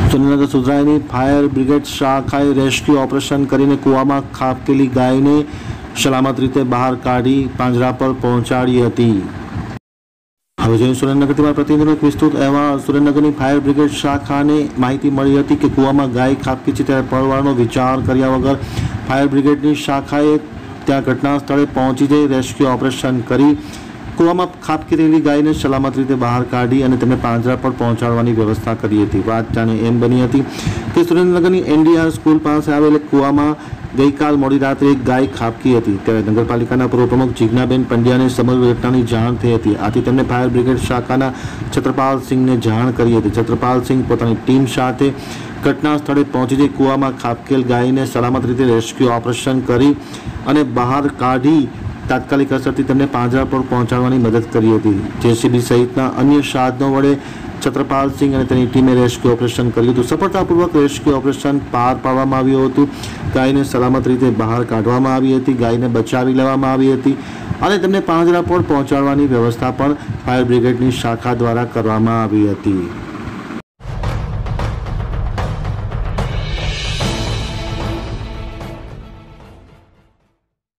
સુરેન્દ્રનગર સુધરાઈની fire brigade શાખાએ rescue operation કરીને કૂવામાં ખાબકેલી ગાયને સલામત રીતે બહાર કાઢી પાંજરા પર પહોંચાડી હતી। હવે જોઈએ સુરેન્દ્રનગરથી મારા પ્રતિનિધિનો એક વિસ્તૃત અહેવાલ। સુરેન્દ્રનગરની ફાયર બ્રિગેડ શાખાને માહિતી મળી હતી કે કૂવામાં ગાય ખાબકી છે, ત્યારે પરવારનો વિચાર કર્યા વગર ફાયર બ્રિગેડની શાખાએ ત્યાં ઘટના સ્થળે પહોંચી જઈ રેસ્ક્યુ ઓપરેશન કરી કૂવામાં ખાબકી રહેલી ગાયને સલામત રીતે બહાર કાઢી અને તેને પાંજરા પર પહોંચાડવાની વ્યવસ્થા કરી હતી। વાત જાણે એમ બની હતી કે સુરેન્દ્રનગરની એનડીઆર સ્કૂલ પાસે આવેલ કૂવામાં ગઈકાલ મોડી રાત્રે એક ગાય ખાબકી હતી, ત્યારે નગરપાલિકાના પૂર્વ પ્રમુખ જીજ્ઞાબેન પંડ્યાને સમગ્ર ઘટનાની જાણ થઈ હતી। આથી તેમણે ફાયર બ્રિગેડ શાખાના છત્રપાલસિંહને જાણ કરી હતી। છત્રપાલસિંહ પોતાની ટીમ સાથે ઘટના સ્થળે પહોંચી જઈ કૂવામાં ખાબકેલ ગાયને સલામત રીતે રેસ્ક્યુ ઓપરેશન કરી અને બહાર કાઢી તાત્કાલિક અસરથી તેમને પાંજરા પર પહોંચાડવાની મદદ કરી હતી। જેસીબી સહિતના અન્ય સાધનો વડે છત્રપાલસિંહ અને તેની ટીમે રેસ્ક્યુ ઓપરેશન કર્યું હતું। સફળતાપૂર્વક રેસ્ક્યુ ઓપરેશન પાર પાડવામાં આવ્યું હતું। ગાયને સલામત રીતે બહાર કાઢવામાં આવી હતી, ગાયને બચાવી લેવામાં આવી હતી અને તેમને પાંજરા પર પહોંચાડવાની વ્યવસ્થા પણ ફાયર બ્રિગેડની શાખા દ્વારા કરવામાં આવી હતી।